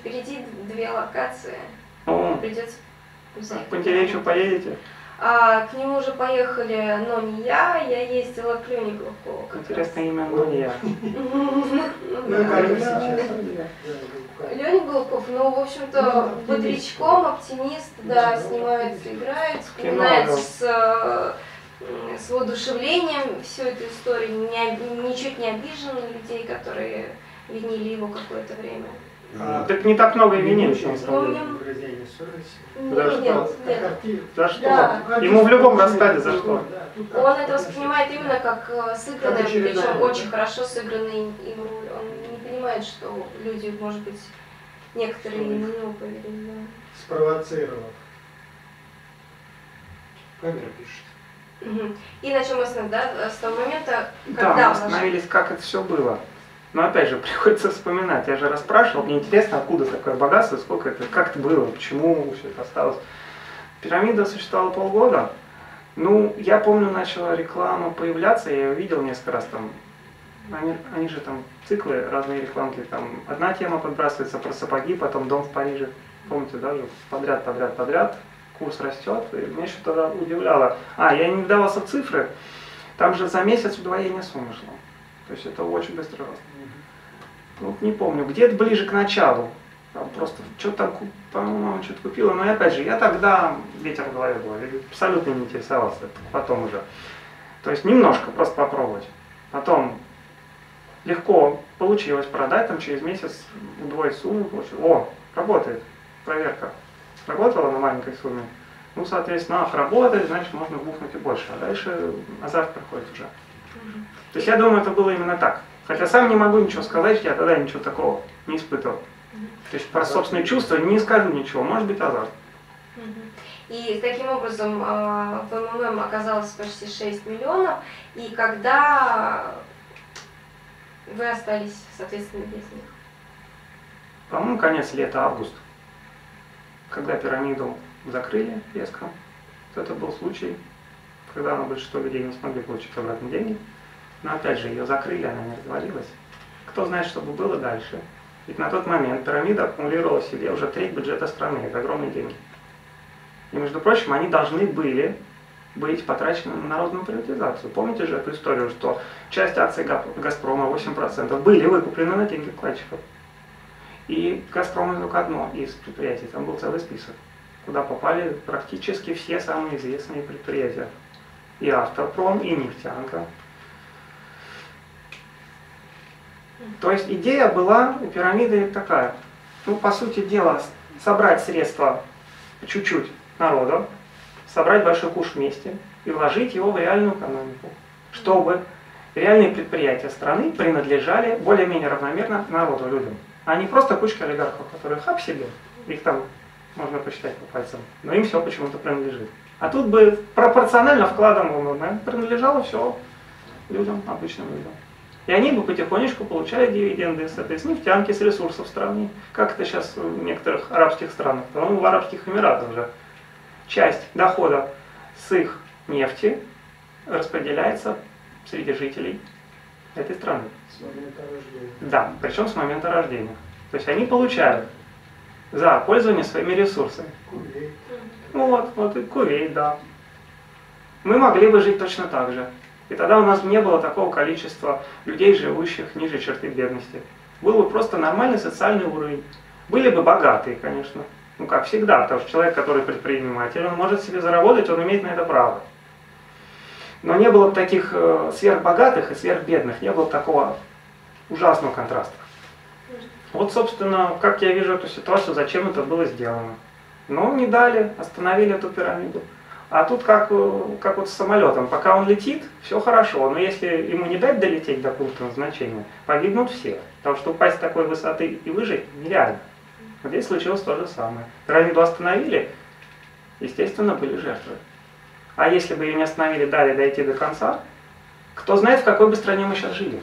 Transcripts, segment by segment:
впереди 2 локации. Придется взять. К Пантелеичу поедете? К нему уже поехали, но не я ездила к Лене Головкову. Интересное имя, но не я. Леня Головков, ну, в общем-то, бодрячком, оптимист, да, снимается, играет, вспоминает с воодушевлением всю эту историю, ничуть не обижен на людей, которые винили его какое-то время. Так не так много и винил, что он сказал. Нет. За что? Ему в любом раскладе за что? Он это воспринимает именно как сыгранный, причем очень хорошо сыгранный им роль. Он не понимает, что люди, может быть, некоторые на него повели. Спровоцировал. Камера пишет. И на чем мы остановились, да? С того момента, когда мы остановились, как это все было. Но опять же, приходится вспоминать. Я же расспрашивал, мне интересно, откуда такое богатство, сколько это, как это было, почему все это осталось. Пирамида существовала полгода. Ну, я помню, начала реклама появляться, я ее видел несколько раз там. Они же там циклы, разные рекламки, там одна тема подбрасывается про сапоги, потом дом в Париже. Помните, даже подряд. Курс растет, и меня что-то удивляло. Я не вдавался в цифры, там же за месяц удвоение суммы шло. То есть это очень быстро рост. Ну, не помню, где-то ближе к началу. Там просто что-то там, по-моему, что-то купила. Но опять же, я тогда ветер в голове был, я абсолютно не интересовался, это потом уже. То есть немножко, просто попробовать. Потом легко получилось продать, там через месяц удвоить сумму. Работает, проверка. Работала на маленькой сумме. Ну, соответственно, работает, значит, можно бухнуть и больше. А дальше азарт приходит уже. То есть я думаю, это было именно так. Хотя сам не могу ничего сказать, я тогда ничего такого не испытывал. То есть про собственные чувства не скажу ничего, может быть азарт. И таким образом в МММ оказалось почти 6 миллионов, и когда вы остались, соответственно, без них? По-моему, конец лета, август. Когда пирамиду закрыли резко, это был случай, когда на большинство людей не смогли получить обратно деньги. Но опять же, ее закрыли, она не развалилась. Кто знает, что бы было дальше. Ведь на тот момент пирамида аккумулировала в себе уже треть бюджета страны. Это огромные деньги. И, между прочим, они должны были быть потрачены на народную приватизацию. Помните же эту историю, что часть акций «Газпрома», 8%, были выкуплены на деньги вкладчиков. И «Газпром» только одно из предприятий, там был целый список, куда попали практически все самые известные предприятия. И «Автопром», и «Нефтянка». То есть идея была у пирамиды такая, ну, по сути дела, собрать средства чуть-чуть народа, собрать большой куш вместе и вложить его в реальную экономику, чтобы реальные предприятия страны принадлежали более-менее равномерно народу, людям, а не просто кучка олигархов, которые хап себе, их там можно посчитать по пальцам, но им все почему-то принадлежит. А тут бы пропорционально вкладом принадлежало все людям, обычным людям. И они бы потихонечку получали дивиденды с нефтянки, с ресурсов страны, как это сейчас в некоторых арабских странах, по-моему, в Арабских Эмиратах уже. Часть дохода с их нефти распределяется среди жителей этой страны. С момента рождения. Да, причем с момента рождения. То есть они получают за пользование своими ресурсами. Кувейт. Ну вот и Кувейт, да. Мы могли бы жить точно так же. И тогда у нас не было такого количества людей, живущих ниже черты бедности. Был бы просто нормальный социальный уровень. Были бы богатые, конечно. Ну, как всегда, потому что человек, который предприниматель, он может себе заработать, он имеет на это право. Но не было бы таких сверхбогатых и сверхбедных, не было бы такого ужасного контраста. Вот, собственно, как я вижу эту ситуацию, зачем это было сделано. Но не дали, остановили эту пирамиду. А тут как вот с самолетом, пока он летит, все хорошо, но если ему не дать долететь до пункта назначения, погибнут все. Потому что упасть с такой высоты и выжить нереально. Вот здесь случилось то же самое. Пирамиду остановили, естественно, были жертвы. А если бы ее не остановили, дали дойти до конца, кто знает, в какой бы стране мы сейчас жили.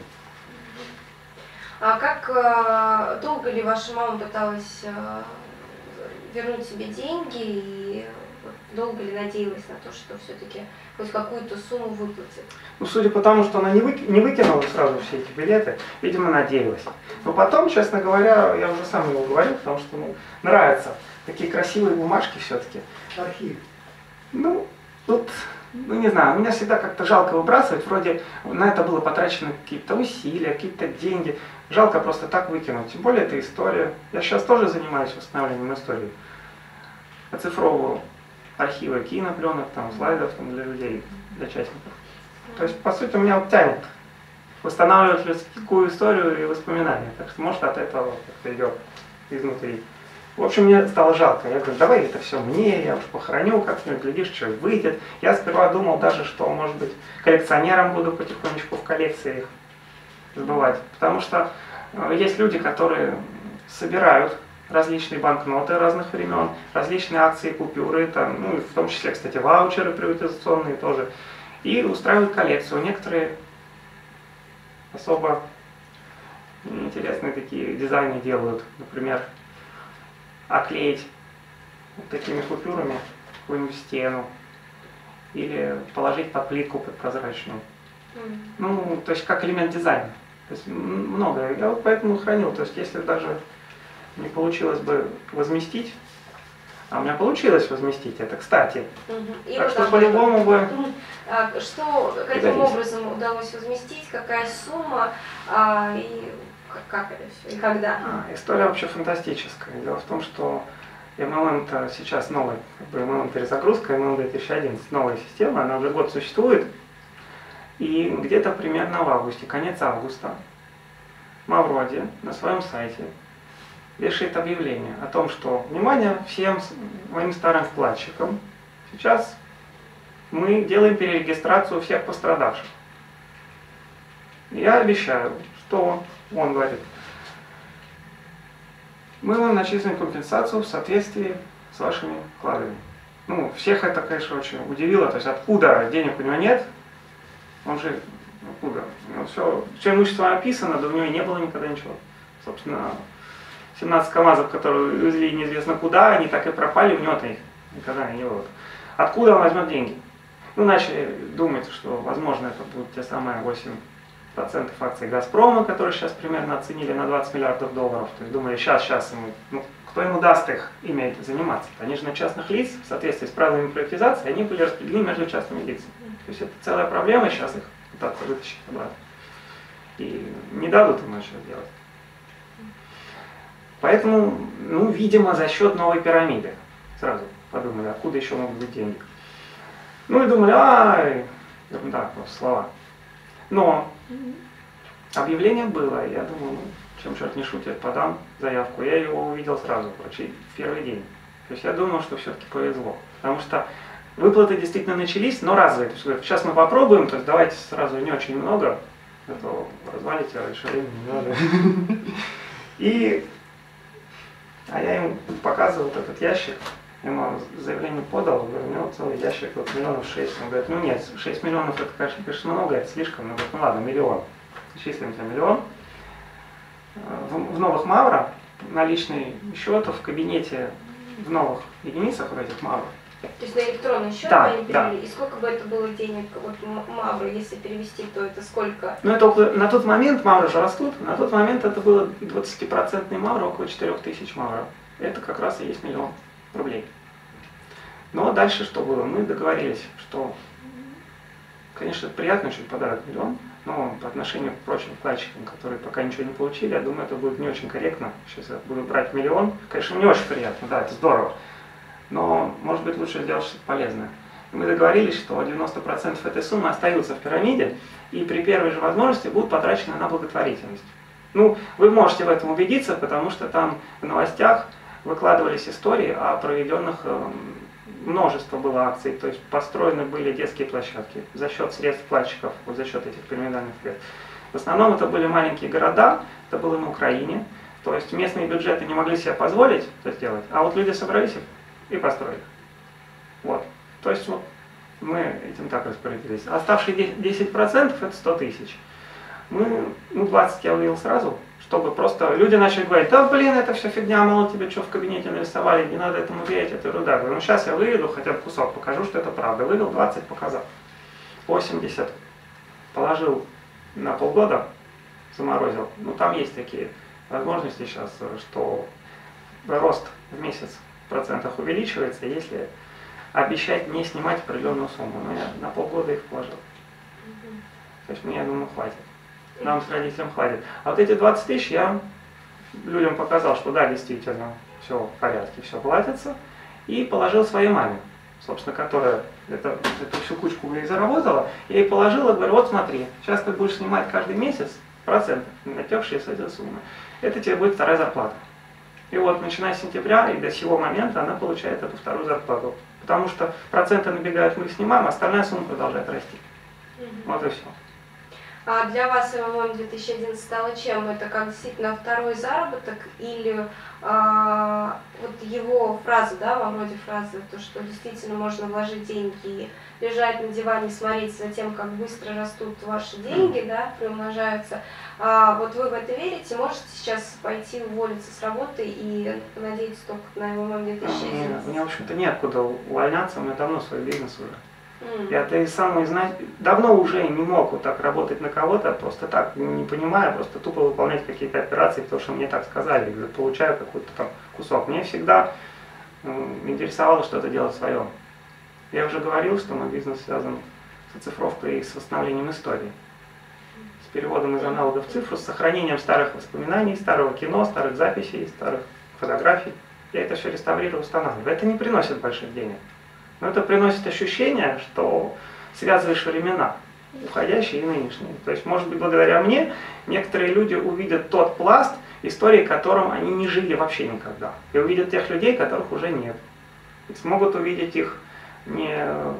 А как долго ли ваша мама пыталась вернуть себе деньги, и вот долго ли надеялась на то, что все-таки хоть какую-то сумму выплатит? Ну, судя по тому, что она не выкинула сразу все эти билеты, видимо, надеялась. Но потом, честно говоря, я уже сам его говорил, потому что нравятся такие красивые бумажки все-таки. Архив. Ну, тут, не знаю, меня всегда как-то жалко выбрасывать, вроде на это было потрачено какие-то усилия, какие-то деньги. Жалко просто так выкинуть. Тем более это история. Я сейчас тоже занимаюсь восстановлением истории. Оцифровываю архивы кинопленок, там, слайдов там, для людей, для частников. То есть, по сути, у меня вот тянет восстанавливать людскую историю и воспоминания. Так что, может, от этого как-то идет изнутри. В общем, мне стало жалко. Я говорю, давай это все мне, я уж похороню как-нибудь, глядишь, что выйдет. Я сперва думал даже, что, может быть, коллекционером буду потихонечку в коллекции их сбывать. Потому что есть люди, которые собирают различные банкноты разных времен, различные акции, купюры, там, ну, в том числе, кстати, ваучеры приватизационные тоже, и устраивают коллекцию. Некоторые особо интересные такие дизайны делают, например, оклеить вот такими купюрами какую-нибудь стену или положить под плитку под прозрачную. Ну, то есть как элемент дизайна. То есть много. Я вот поэтому хранил. То есть если даже не получилось бы возместить, а у меня получилось возместить это, кстати. И так вот что по-любому бы... Каким образом удалось возместить, какая сумма, и как это все, и когда? История вообще фантастическая. Дело в том, что MLM-то сейчас новый, MLM перезагрузка, MLM 2011, новая система, она уже год существует. И где-то примерно в августе, конец августа, Мавроди на своем сайте вешает объявление о том, что, внимание, всем моим старым вкладчикам, сейчас мы делаем перерегистрацию всех пострадавших. Я обещаю, что он говорит, мы вам начислим компенсацию в соответствии с вашими вкладами. Ну, всех это, конечно, очень удивило, то есть откуда денег у него нет, он же, откуда? Все имущество описано, да у него и не было никогда ничего. Собственно, 17 КАМАЗов, которые увезли неизвестно куда, они так и пропали, у него-то их никогда не было. Откуда он возьмет деньги? Ну, начали думать, что, возможно, это будут те самые 8% акций «Газпрома», которые сейчас примерно оценили на 20 миллиардов долларов. То есть думали, сейчас ему, кто ему даст их ими заниматься? Они же на частных лиц, в соответствии с правилами приватизации, они были распределены между частными лицами. То есть это целая проблема, сейчас их пытаться вытащить обратно. И не дадут ему ничего делать. Поэтому, ну, видимо, за счет новой пирамиды. Сразу подумали, откуда еще могут быть деньги. Ну и думали, ерунда, просто слова. Но объявление было, и я думаю, ну, чем черт не шутит, подам заявку. Я его увидел сразу, почти в первый день. То есть я думал, что все-таки повезло. Потому что выплаты действительно начались, но разовые. То есть сейчас мы попробуем, то есть давайте сразу не очень много, а то развалите, а раньше времени не надо. А я ему показывал вот этот ящик, ему заявление подал, говорю, у него целый ящик, вот 6 миллионов. Он говорит, ну нет, 6 миллионов это, конечно, много, это слишком, но ну ладно, миллион. Числим тебе миллион. В новых Мавро наличный счет в кабинете в новых единицах вот этих Мавро. То есть на электронный счет да, они перевели? Да. И сколько бы это было денег, вот Мавро, если перевести, то это сколько? Ну это на тот момент Мавро же растут, на тот момент это было 20% Мавро, около 4000 Мавро. Это как раз и есть миллион рублей. Но дальше что было? Мы договорились, что, конечно, это приятно, очень подарок миллион, но по отношению к прочим вкладчикам, которые пока ничего не получили, я думаю, это будет не очень корректно. Сейчас я буду брать миллион. Конечно, мне очень приятно, да, это здорово. Но, может быть, лучше сделать что-то полезное. И мы договорились, что 90% этой суммы остаются в пирамиде, и при первой же возможности будут потрачены на благотворительность. Ну, вы можете в этом убедиться, потому что там в новостях выкладывались истории о проведенных, множество было акций, то есть построены были детские площадки за счет средств вкладчиков, вот за счет этих пирамидальных средств. В основном это были маленькие города, это было на Украине, то есть местные бюджеты не могли себе позволить это сделать, а вот люди собрались и построили. Вот. То есть вот мы этим так распорядились. Оставшие 10% это 100 тысяч. Мы, 20 я увидел сразу, Чтобы просто люди начали говорить: да блин, это все фигня, мало тебе что в кабинете нарисовали, не надо этому верить, это ерунда. Я говорю: ну сейчас я выведу хотя бы кусок, покажу, что это правда. Вывел 20, показал. 80 положил на полгода, заморозил. Ну там есть такие возможности сейчас, что рост в месяц в процентах увеличивается, если обещать не снимать определенную сумму. Но я на полгода их вложил. То есть мне, я думаю, хватит. Нам с родителям хватит. А вот эти 20 тысяч я людям показал, что да, действительно, все в порядке, все платится. И положил своей маме, собственно, которая эту всю кучку и заработала. Я ей положила, говорю: вот смотри, сейчас ты будешь снимать каждый месяц проценты, натекшие с этой суммы. Это тебе будет вторая зарплата. И вот начиная с сентября и до сего момента она получает эту вторую зарплату. Потому что проценты набегают, мы их снимаем, а остальная сумма продолжает расти. Вот и все. А для вас МММ 2011 стало чем? Это как действительно второй заработок или вот его фраза, да, во вроде фразы, то, что действительно можно вложить деньги и лежать на диване, смотреть за тем, как быстро растут ваши деньги, да, приумножаются. Вот вы в это верите? Можете сейчас пойти уволиться с работы и понадеяться только на МММ 2011? Мне, в общем-то, неоткуда увольняться, у меня давно свой бизнес уже. Я-то и сам давно уже не мог вот так работать на кого-то, просто так, не понимая, просто тупо выполнять какие-то операции, потому что мне так сказали, или получаю какой-то там кусок. Мне всегда интересовало что-то делать свое. Я уже говорил, что мой бизнес связан с оцифровкой и с восстановлением истории. С переводом из аналогов в цифру, с сохранением старых воспоминаний, старого кино, старых записей, старых фотографий. Я это все реставрирую, устанавливаю. Это не приносит больших денег. Но это приносит ощущение, что связываешь времена, уходящие и нынешние. То есть, может быть, благодаря мне некоторые люди увидят тот пласт истории, которым они не жили вообще никогда. И увидят тех людей, которых уже нет. И смогут увидеть их не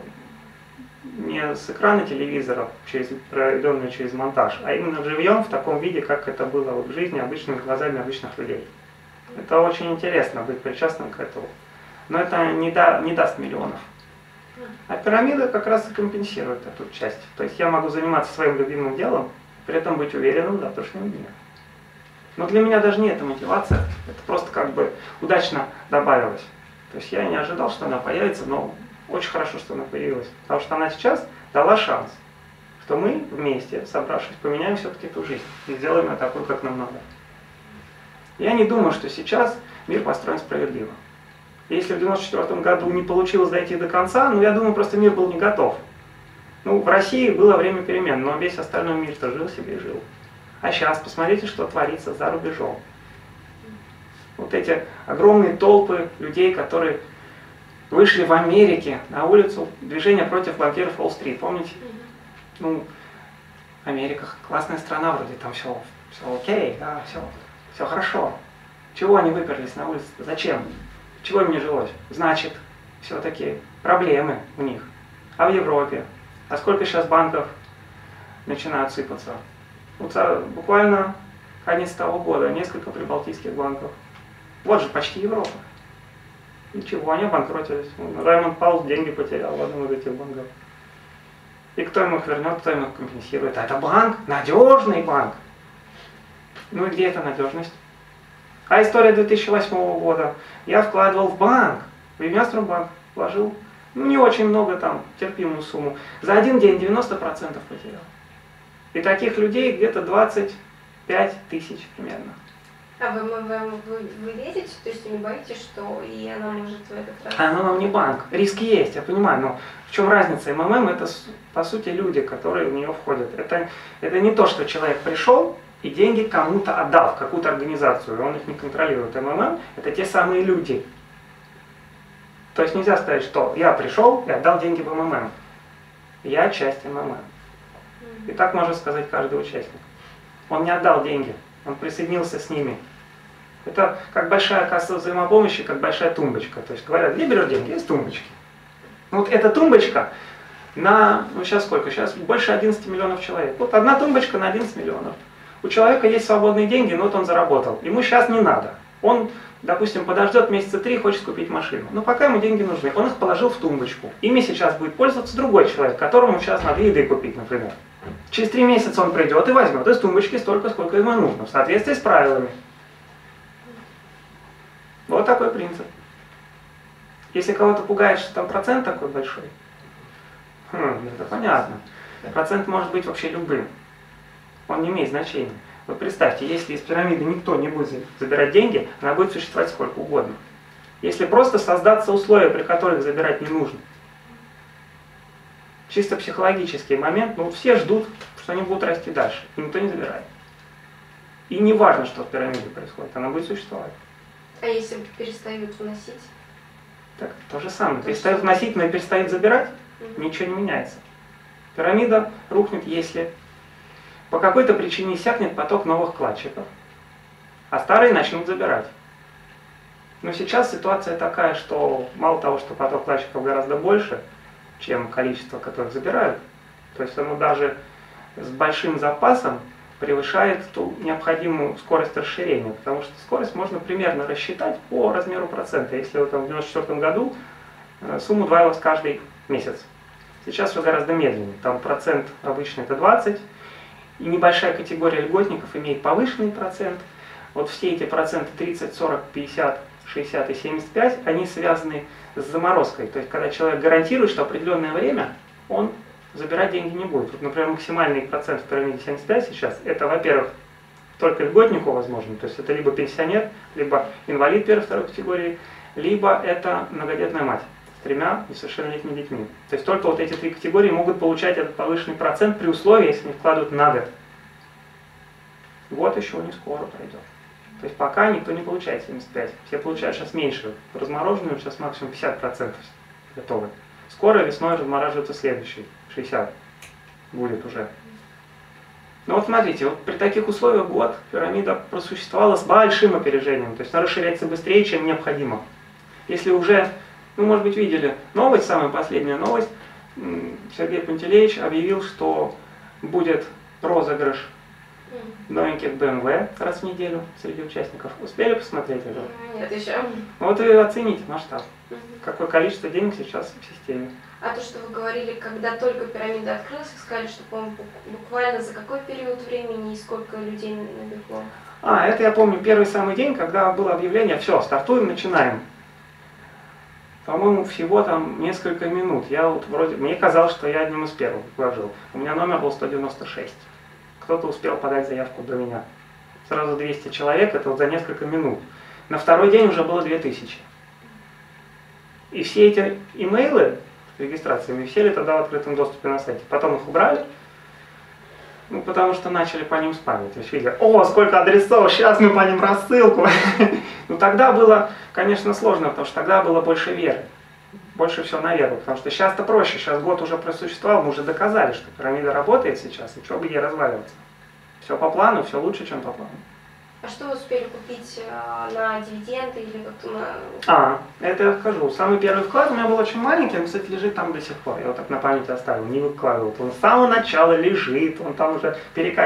с экрана телевизора, проведенного через монтаж, а именно живьем в таком виде, как это было вот в жизни обычными глазами обычных людей. Это очень интересно быть причастным к этому. Но это не даст миллионов. А пирамида как раз и компенсирует эту часть. То есть я могу заниматься своим любимым делом, при этом быть уверенным в завтрашнем дне. Но для меня даже не эта мотивация, это просто как бы удачно добавилось. То есть я не ожидал, что она появится, но очень хорошо, что она появилась. Потому что она сейчас дала шанс, что мы вместе, собравшись, поменяем все-таки эту жизнь и сделаем ее такой, как нам надо. Я не думаю, что сейчас мир построен справедливо. Если в 1994 году не получилось дойти до конца, я думаю, просто мир был не готов. В России было время перемен, но весь остальной мир-то жил себе и жил. А сейчас посмотрите, что творится за рубежом. Вот эти огромные толпы людей, которые вышли в Америке на улицу, движение против банкиров Уолл-стрит, помните? Америка классная страна, вроде там все окей, да, все хорошо. Чего они выперлись на улицу? Зачем? Чего им не жилось? Значит, все-таки проблемы у них. А в Европе? А сколько сейчас банков начинают сыпаться? Буквально конец того года, несколько прибалтийских банков. Вот же почти Европа. Ничего, они обанкротились. Раймонд Паулс деньги потерял в одном из этих банков. И кто ему их вернет, кто ему их компенсирует? А это банк, надежный банк. И где эта надежность? А история 2008 года. Я вкладывал в банк, в Инвестбанк вложил, не очень много там, терпимую сумму. За один день 90% потерял. И таких людей где-то 25 тысяч примерно. А вы верите, то есть не боитесь, что и она может в этот раз? Она нам не банк. Риск есть, я понимаю, но в чем разница? МММ это по сути люди, которые в нее входят. Это не то, что человек пришел и деньги кому-то отдал, в какую-то организацию, и он их не контролирует. МММ это те самые люди. То есть нельзя сказать, что я пришел и отдал деньги в МММ. Я часть МММ. И так можно сказать каждый участник. Он не отдал деньги, он присоединился с ними. Это как большая касса взаимопомощи, как большая тумбочка. То есть говорят, где берешь деньги? Есть тумбочки. Вот эта тумбочка на, сейчас сколько? Сейчас больше 11 миллионов человек. Вот одна тумбочка на 11 миллионов. У человека есть свободные деньги, но вот он заработал. Ему сейчас не надо. Он, допустим, подождет месяца 3, хочет купить машину. Но пока ему деньги нужны. Он их положил в тумбочку. Ими сейчас будет пользоваться другой человек, которому сейчас надо еды купить, например. Через 3 месяца он придет и возьмет из тумбочки столько, сколько ему нужно, в соответствии с правилами. Вот такой принцип. Если кого-то пугает, что там процент такой большой, это понятно. Процент может быть вообще любым. Он не имеет значения. Вот представьте, если из пирамиды никто не будет забирать деньги, она будет существовать сколько угодно. Если просто создаться условия, при которых забирать не нужно. Чисто психологический момент, ну все ждут, что они будут расти дальше, и никто не забирает. И не важно, что в пирамиде происходит, она будет существовать. А если перестают вносить? Так, то же самое. Перестают вносить, но и перестают забирать, ничего не меняется. Пирамида рухнет, если по какой-то причине иссякнет поток новых вкладчиков, а старые начнут забирать. Но сейчас ситуация такая, что мало того, что поток вкладчиков гораздо больше, чем количество, которых забирают, то есть оно даже с большим запасом превышает ту необходимую скорость расширения, потому что скорость можно примерно рассчитать по размеру процента. Если вы там в 1994 году сумма удваивалась каждый месяц. Сейчас все гораздо медленнее. Там процент обычно это 20, и небольшая категория льготников имеет повышенный процент. Вот все эти проценты 30, 40, 50, 60 и 75, они связаны с заморозкой. То есть, когда человек гарантирует, что определенное время он забирать деньги не будет. Вот, например, максимальный процент в пирамиде 75 сейчас, это, во-первых, только льготнику возможно, то есть это либо пенсионер, либо инвалид первой-второй категории, либо это многодетная мать с 3 несовершеннолетними детьми. То есть только вот эти 3 категории могут получать этот повышенный процент при условии, если они вкладывают на год. Год еще не скоро пройдет. То есть пока никто не получает 75. Все получают сейчас меньше. Размороженную сейчас максимум 50% готовы. Скоро весной размораживается следующий. 60 будет уже. Но вот смотрите, вот при таких условиях год пирамида просуществовала с большим опережением. То есть она расширяется быстрее, чем необходимо. Если уже, ну может быть видели новость, самая последняя новость, Сергей Пантелеич объявил, что будет розыгрыш новеньких BMW раз в неделю среди участников. Успели посмотреть это? Нет, еще. Вот и оцените масштаб. Какое количество денег сейчас в системе. А то, что вы говорили, когда только пирамида открылась, вы сказали, что, по-моему, буквально за какой период времени и сколько людей набегло? Это я помню первый самый день, когда было объявление, все, стартуем, начинаем. По-моему, всего там несколько минут. Я вот вроде, мне казалось, что я одним из первых вложил. У меня номер был 196. Кто-то успел подать заявку до меня. Сразу 200 человек, это вот за несколько минут. На второй день уже было 2000. И все эти имейлы с регистрациями висели тогда в открытом доступе на сайте. Потом их убрали, ну, потому что начали по ним спамить. То есть видели, сколько адресов, сейчас мы по ним рассылку. Ну тогда было, конечно, сложно, потому что тогда было больше веры. Больше всего на веру, потому что сейчас-то проще, сейчас год уже просуществовал, мы уже доказали, что пирамида работает сейчас, и чего бы ей разваливаться. Все по плану, все лучше, чем по плану. А что вы успели купить на дивиденды или как-то на... Это я скажу. Самый первый вклад у меня был очень маленький, он, кстати, лежит там до сих пор. Я его так на память оставил, не выкладывал. Он с самого начала лежит, он там уже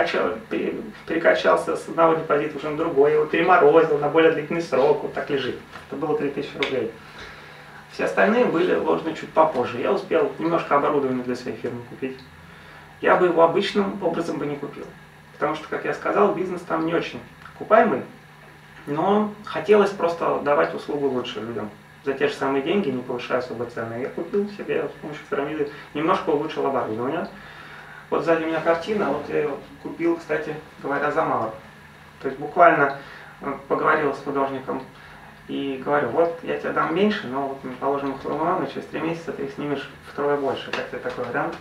перекачался с одного депозита уже на другой, его переморозил на более длительный срок, вот так лежит. Это было 3000 рублей. Все остальные были вложены чуть попозже. Я успел немножко оборудования для своей фирмы купить. Я бы его обычным образом бы не купил. Потому что, как я сказал, бизнес там не очень окупаемый, но хотелось просто давать услугу лучше людям. За те же самые деньги, не повышая особо цены. Я купил себе с помощью пирамиды, немножко улучшил оборудование. Вот сзади у меня картина, вот я ее купил, кстати говоря, за мало. То есть буквально поговорил с художником и говорю, вот я тебе дам меньше, но вот мы положим их в роман, и через 3 месяца ты их снимешь втрое больше. Как тебе такой вариант?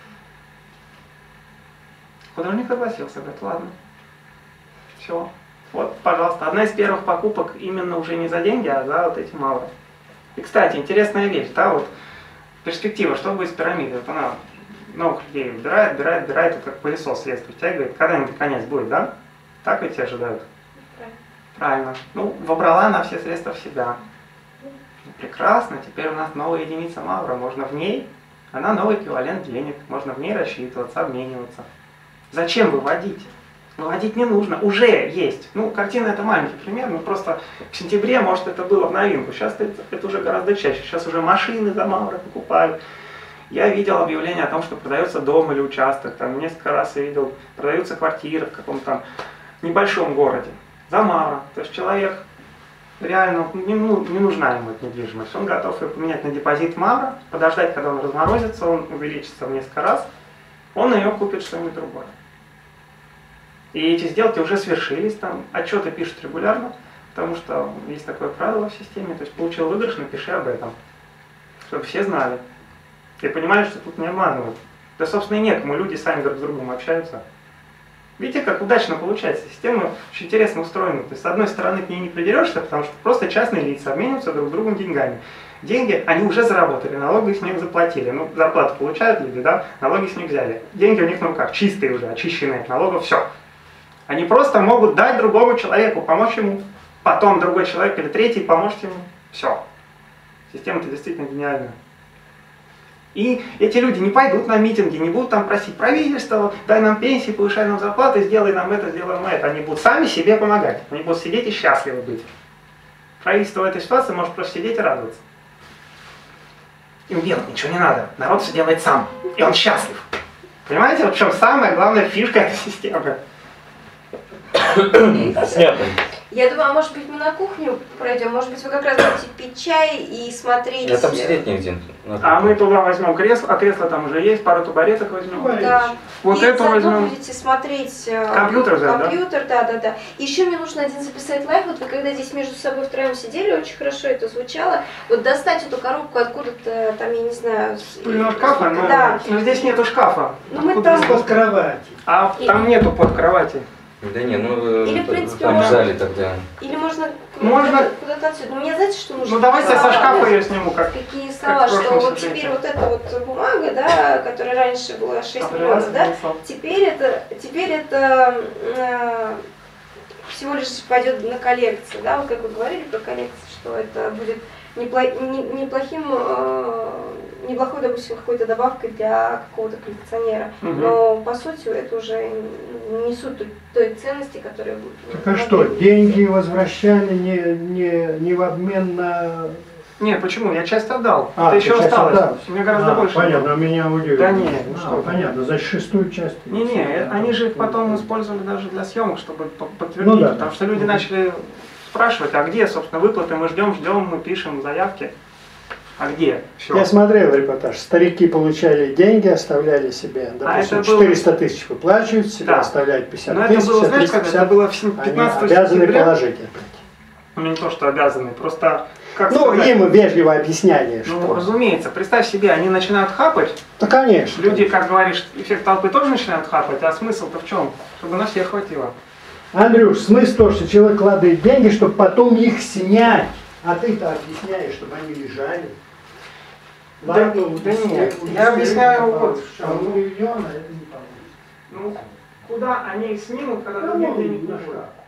Художник согласился, говорит, ладно. Все. Вот, пожалуйста, одна из первых покупок именно уже не за деньги, а за вот эти мавры. И, кстати, интересная вещь, да, вот перспектива, что будет с пирамидой? Вот она новых людей убирает, вот как пылесос средств втягивает, когда-нибудь конец будет, да? Так ведь ожидают? Правильно. Ну, вобрала она все средства в себя. Прекрасно, теперь у нас новая единица мавра, можно в ней, она новый эквивалент денег, можно в ней рассчитываться, обмениваться. Зачем выводить? Выводить не нужно, уже есть. Ну, картина это маленький пример, но просто в сентябре, может, это было в новинку. Сейчас это уже гораздо чаще. Сейчас уже машины за мавры покупают. Я видел объявление о том, что продается дом или участок. Там несколько раз я видел, продаются квартиры в каком-то там небольшом городе. За мало. То есть человек реально, не нужна ему эта недвижимость. Он готов ее поменять на депозит мало, подождать, когда он разморозится, он увеличится в несколько раз, он ее купит что-нибудь другое. И эти сделки уже свершились, там отчеты пишут регулярно, потому что есть такое правило в системе, то есть получил выигрыш, напиши об этом, чтобы все знали. И понимали, что тут не обманывают. Да, собственно, и некому, люди сами друг с другом общаются. Видите, как удачно получается. Система очень интересно устроена. То есть, с одной стороны, к ней не придерешься, потому что просто частные лица обмениваются друг с другом деньгами. Деньги они уже заработали, налоги с них заплатили. Ну, зарплату получают люди, да, налоги с них взяли. Деньги у них на руках, чистые уже, очищенные от налогов, все. Они просто могут дать другому человеку, помочь ему, потом другой человек или третий поможет ему. Все. Система-то действительно гениальная. И эти люди не пойдут на митинги, не будут там просить правительство, дай нам пенсии, повышай нам зарплаты, сделай нам это, сделай нам это. Они будут сами себе помогать. Они будут сидеть и счастливы быть. Правительство в этой ситуации может просто сидеть и радоваться. Им делать ничего не надо. Народ все делает сам. И он счастлив. Понимаете, вот в чем самая главная фишка этой системы? Снято. Я думаю, а может быть мы на кухню пройдем, может быть вы как раз будете пить чай и смотреть. Я там сидеть негде. А мы туда возьмем кресло, а кресло там уже есть, пару табуреток возьмем. Да. Вот и эту заодно возьмем. будете смотреть Компьютер, компьютер, да. Еще мне нужно один записать лайв. Вот вы когда здесь между собой втроем сидели, очень хорошо это звучало. Вот достать эту коробку откуда-то, там, я не знаю. Пыльного шкафа, но, да. Но здесь нету шкафа. Ну, мы там... Под кровати. А там нету под кровати. Да не, ну Или, в принципе, там в можно... зале тогда. Или можно Можно. куда-то отсюда. Но мне знаете, что нужно? Ну давайте я со шкафа ее сниму как. Какие слова, в что прошлом вот сюжете. теперь вот эта вот бумага, да, которая раньше была 6 миллионов, да, теперь это всего лишь пойдет на коллекцию, да, вот как вы говорили про коллекцию, что это будет неплохой, допустим, какой-то добавкой для какого-то коллекционера. Но по сути это уже не несут той ценности, которая будет. Так а что, деньги возвращали не в обмен на... Не, почему? Я часть отдал. А, это еще часть осталось. отдал? У меня гораздо больше. Понятно, меня удивило. Да не, ну что. Понятно, за шестую часть. Не, они же их потом использовали даже для съемок, чтобы подтвердить. Ну да. Потому что люди начали спрашивать, а где, собственно, выплаты? Мы ждем, мы пишем заявки. А где? Все. Я смотрел репортаж. Старики получали деньги, оставляли себе, допустим, это было... 400 тысяч выплачивают, себе да. оставляют 50 Но тысяч, это было, знаешь, как это было в 15 они обязаны сентября. положить опять. Ну, не то, что обязаны, просто... Как ну, сказать? им вежливо объяснение, что... Ну, разумеется, представь себе, они начинают хапать. Да, конечно. Люди, как говоришь, эффект толпы тоже начинают хапать, а смысл-то в чем? Чтобы на всех хватило. Андрюш, смысл то, что человек кладет деньги, чтобы потом их снять. А ты-то объясняешь, чтобы они лежали. Ладно, да нет, я объясняю вот что. Ну, миллиона, это не получится. Ну, куда они их снимут, когда других денег не будет?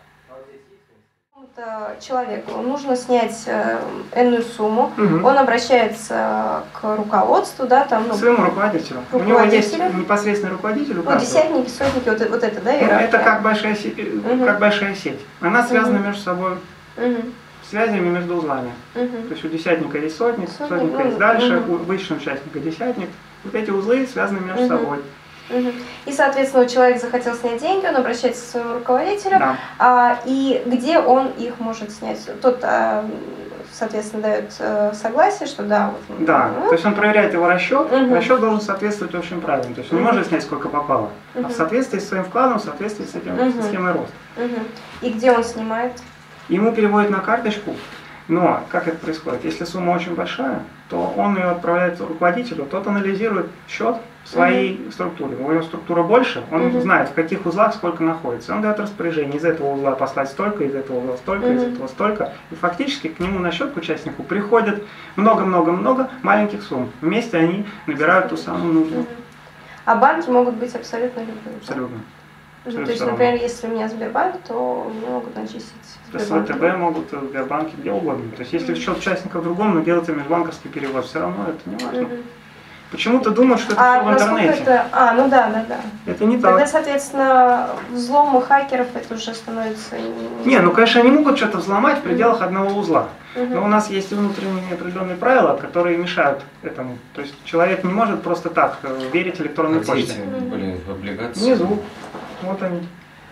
Человеку нужно снять энную сумму, он обращается к руководству, да, там, к своему руководителю. У него есть непосредственный руководитель. Ну, десятники, сотники, вот это, да, иерархия. Это как большая сеть. Она связана между собой связями между узлами. То есть у десятника есть сотник, сотника есть дальше, у высшего участника десятник. Вот эти узлы связаны между собой. И, соответственно, человек захотел снять деньги, он обращается к своему руководителю, да. И где он их может снять? Тот, соответственно, дает согласие, что да. Вот, да, то есть он проверяет его расчет, расчет должен соответствовать общим правилам, то есть он не может снять сколько попало, а в соответствии с своим вкладом, в соответствии с этим схемой роста. И где он снимает? Ему переводят на карточку, но как это происходит? Если сумма очень большая, то он ее отправляет руководителю, тот анализирует счет в своей структуре. У него структура больше, он знает, в каких узлах сколько находится. Он дает распоряжение из этого узла послать столько, из этого узла столько, из этого столько. И фактически к нему на счет, к участнику, приходит много-много-много маленьких сумм. Вместе они набирают ту самую нужную. А банки могут быть абсолютно любые? Абсолютно. То есть, например, если у меня Сбербанк, то мне могут начислить Сбербанк. ВТБ могут, Сбербанки, где угодно. То есть если счет участника в другом, но делается межбанковский перевод, все равно это не важно. Почему-то думают, что это А все в насколько интернете. это... ну да. Это не Тогда, так. соответственно, взломы хакеров это уже становится... Не, ну конечно, они могут что-то взломать в пределах одного узла. Мгм. Но у нас есть внутренние определенные правила, которые мешают этому. То есть человек не может просто так верить электронной А где почте. эти, блин, в облигации? Внизу. Вот они.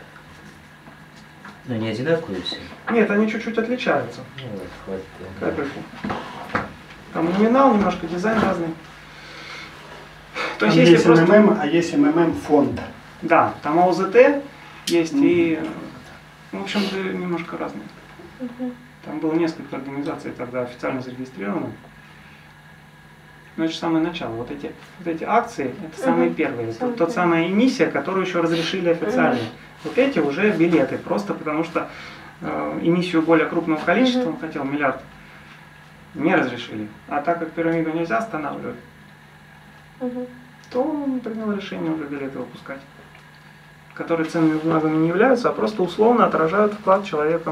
Но не одинаковые все. Нет, они чуть-чуть отличаются. Ну, вот, хватит. Капельку. Там номинал немножко, дизайн разный. То Там есть если есть просто... МММ, а есть МММ фонд. Да, там АУЗТ есть и... В общем-то, немножко разные. Мгм. Там было несколько организаций тогда официально зарегистрировано. Но это же самое начало. Вот эти акции, это самые первые. Самые Тот первые. самая эмиссия, которую еще разрешили официально. Вот эти уже билеты, просто потому что эмиссию более крупного количества, он хотел миллиард, не разрешили. А так как пирамиду нельзя останавливать, Мгм. то он принял решение уже билеты выпускать, которые ценными бумагами не являются, а просто условно отражают вклад человека.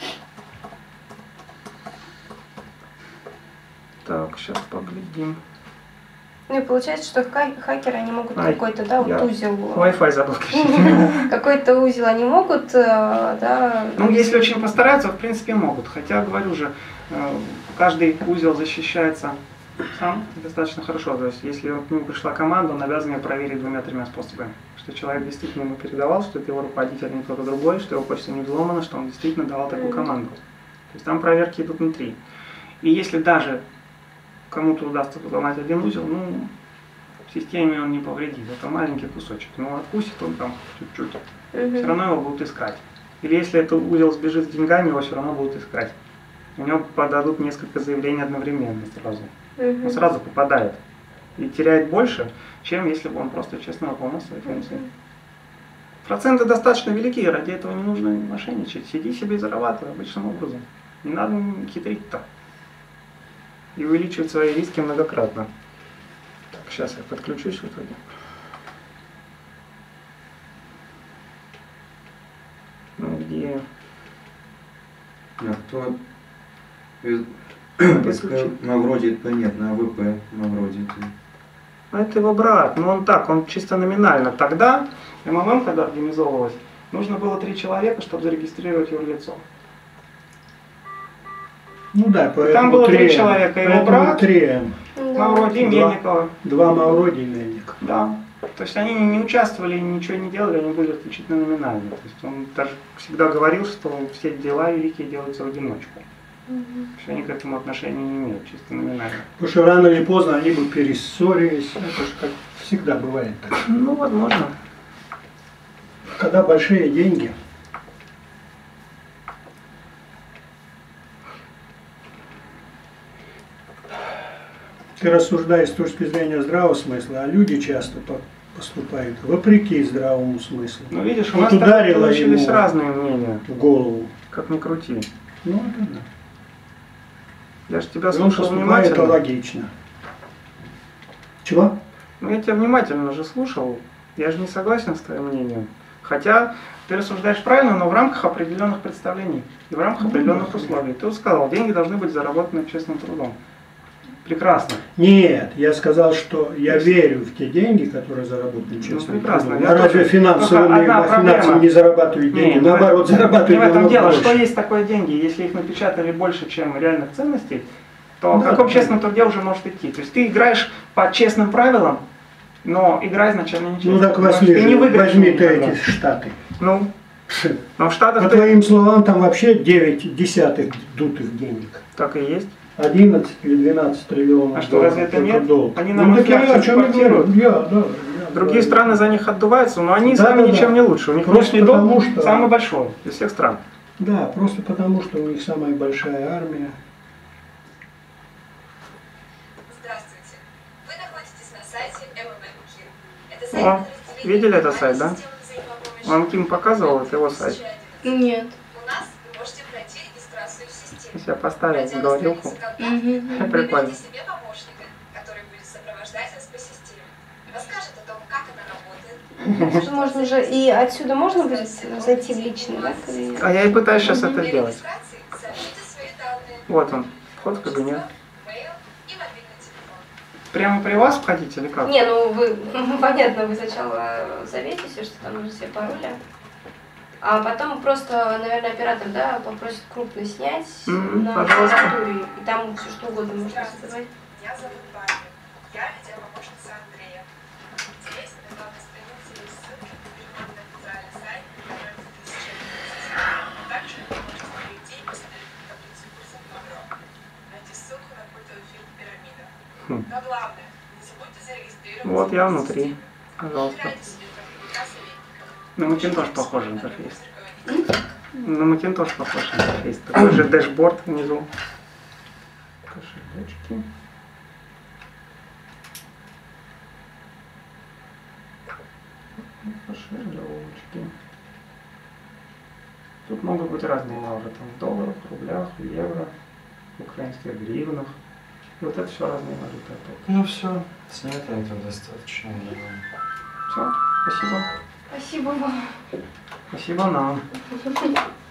Так, сейчас поглядим. Ну и получается, что хакеры, они могут Ай, какой-то, да, я вот узел... Wi-Fi забыл включить. Какой-то узел они могут, да... Ну, если очень постараются, в принципе, могут. Хотя, говорю же, каждый узел защищается сам достаточно хорошо. То есть, если к нему пришла команда, он обязан ее проверить 2-3 способами. Что человек действительно ему передавал, что это его руководитель, а не кто-то другой, что его почта не взломана, что он действительно давал такую команду. То есть, там проверки идут внутри. И если даже кому-то удастся взломать один узел, ну, системе он не повредит. Это маленький кусочек. Но откусит он там чуть-чуть. Все равно его будут искать. Или если этот узел сбежит с деньгами, его все равно будут искать. У него подадут несколько заявлений одновременно сразу. Он сразу попадает. И теряет больше, чем если бы он просто честно выполнял свои функции. Проценты достаточно велики, ради этого не нужно мошенничать. Сиди себе и зарабатывай обычным образом. Не надо хитрить-то. И увеличивать свои риски многократно. Так, сейчас я подключусь в итоге. Ну, где? А кто из Подключи. Мавроди, это понятно, АВП Мавроди. Ну, это его брат, но он так, он чисто номинально. Тогда, МММ, когда организовывалась, нужно было 3 человека, чтобы зарегистрировать юрлицо. Ну да, поэтому Там было 3 3 человека, его поэтому брат, 3 Мавроди, Мельникова. 2 Мавроди и Мельников. Да. То есть они не участвовали, ничего не делали, они были исключительно номинальны. То есть он даже всегда говорил, что все дела великие делаются в одиночку. Что они к этому отношения не имеют, чисто номинально. Потому что рано или поздно они бы перессорились. Это же как всегда бывает так. Ну, возможно. Когда большие деньги, ты рассуждаешь с точки зрения здравого смысла, а люди часто поступают вопреки здравому смыслу. Ну, видишь, у Вот нас тогда ударило получились ему разные мнения, в голову. как ни крути. Ну, это да. Я же тебя И он слушал поступает внимательно. логично. Чего? Ну, я тебя внимательно же слушал. Я же не согласен с твоим мнением. Хотя ты рассуждаешь правильно, но в рамках определенных представлений и в рамках определенных условий. Ты вот сказал, деньги должны быть заработаны общественным трудом. Прекрасно. Нет, я сказал, что я верю в те деньги, которые заработаны честно. прекрасно. А Я разве тоже. финансовые Только одна махинации проблема. не зарабатывают деньги? Не, Наоборот, не зарабатывают в этом намного дело. больше. Что есть такое деньги? Если их напечатали больше, чем реальных ценностей, то Да, в каком да. честном труде уже может идти? То есть ты играешь по честным правилам, но игра изначально нечестная. Ну так Потому что возьми, ты не выиграешь возьми ты никогда. эти Штаты. Ну, но в Штатах По ты... твоим словам, там вообще 9 десятых дутых денег. Так и есть. 11 или 12 триллионов А что, разве это только нет? долг. Они Ну, нам так я о инфляцию чем и экспортируют. говорю. Другие страны за них отдуваются, но они Да, сами да, да. ничем не лучше. У них Просто внешний долг потому, что- самый большой из всех стран. Да, просто потому, что у них самая большая армия. Здравствуйте. Вы находитесь на сайте МММ-Кир. Это О, сайт подразделения видели этот сайт, да? системы взаимопомощи. Вам Ким показывал, это его сайт. 2011. Нет. У нас вы можете пройти регистрацию в системе. Сейчас я поставил Пройдя на говорилку. страницу контакта, Прикольно. выберите себе помощника, который будет сопровождать вас по системе. Расскажет о том, как она работает. Что можно уже и отсюда можно будет зайти в личный, да? кабинет? А я и пытаюсь сейчас это Для сделать. регистрации сообщите свои данные. Вот он, вход в кабинет. Мейл и мобильный телефон. Прямо при вас входить или как? Не, ну вы, понятно, вы сначала заметите, что там уже все пароли, а потом просто, наверное, оператор, да, попросит крупно снять на пожалуйста. клавиатуре, и там все что угодно можно создавать. Меня зовут Ваня. Я видеопомощница Андрея. Здесь на главной странице есть ссылки на переход на официальный сайт Пирамида 2011. А также вы можете перейти и посмотреть таблицу курсов Мавро. Найти ссылку на культовый фильм «Пирамида». Но главное, не забудьте зарегистрироваться. Вот я внутри. Пожалуйста. Выбирайте себе проводника советника. На Macintosh похож интерфейс. На Macintosh похож интерфейс. Такой же дэшборд внизу. Кошелечки. Кошелечки. Тут могут быть разные маржи. Там в долларах, в рублях, в евро, в украинских гривнах. И вот это все разные маржи. Ну все, снято это достаточно. Все, спасибо. Спасибо вам. Спасибо нам.